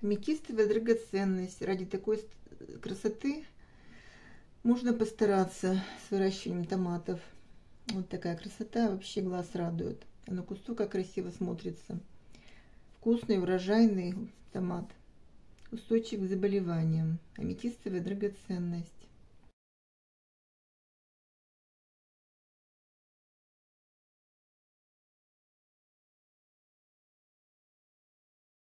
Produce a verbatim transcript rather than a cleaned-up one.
Аметистовая драгоценность. Ради такой красоты можно постараться с выращиванием томатов. Вот такая красота, вообще глаз радует. А на кусту как красиво смотрится. Вкусный, урожайный томат. Устойчив к заболеваниям. Аметистовая драгоценность.